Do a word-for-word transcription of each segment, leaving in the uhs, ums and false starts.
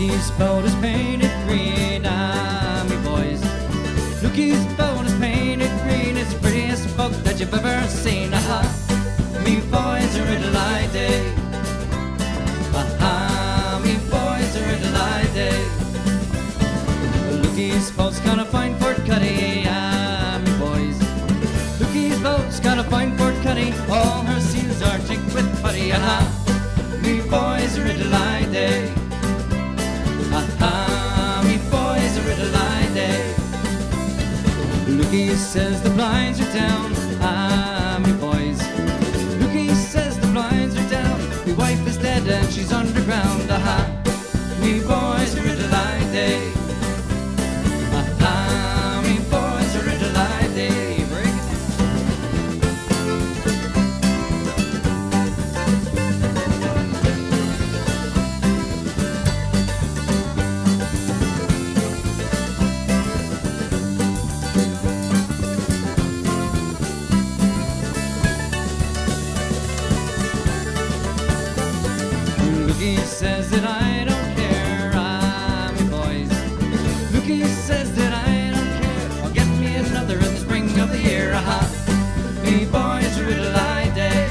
Lukey's boat is painted green, ah, me boys. Lukey's boat is painted green, it's the prettiest boat that you've ever seen, aha. Me boys are in a day, aha, me boys are in a day. Lukey's boat's got a fine Fort Cuddy, ah, me boys. Lukey's boat's got a fine Fort Cuddy, all her seals are ticked with putty, aha. Me boys are in a day, aha, me boys are in a day. Lukey says the blinds are down, ah, me boys. Lukey says the blinds are down, me wife is dead and she's underground, aha. Me boys are in a day, aha, me boys are in a day. Break it down. Lukey says that I don't care, ah, me boys. Lukey says that I don't care, I'll get me another in the spring of the year, aha. Me boys are in a day,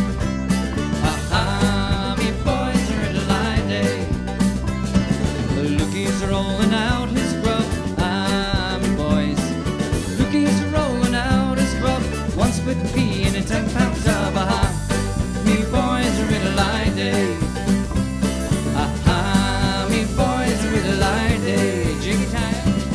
aha, me boys are in a day. Lukey's rolling out his grub, ah, me boys. Lukey's rolling out his grub, one split pea and a ten pound tub, aha. Me boys are in a day, aha, me boys are in a day. Jiggy time.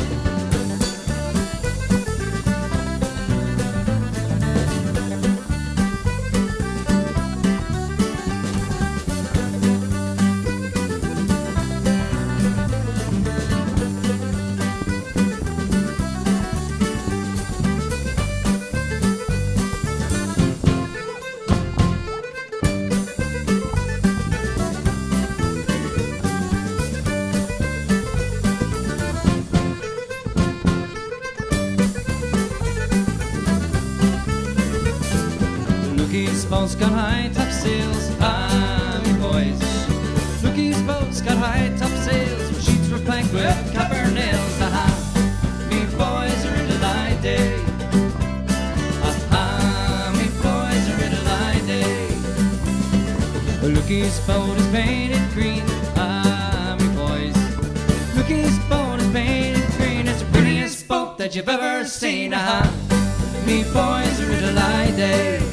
Lukey's boat's got high topsails, ah, me boys. Lukey's boat's got high topsails, her sheets were planked with copper nails, aha. Me boys are in a day, aha, me boys are in a day. Lukey's boat is painted green, ah, me boys. Lukey's boat is painted green, it's the prettiest boat that you've ever seen, aha. Me boys are in a day.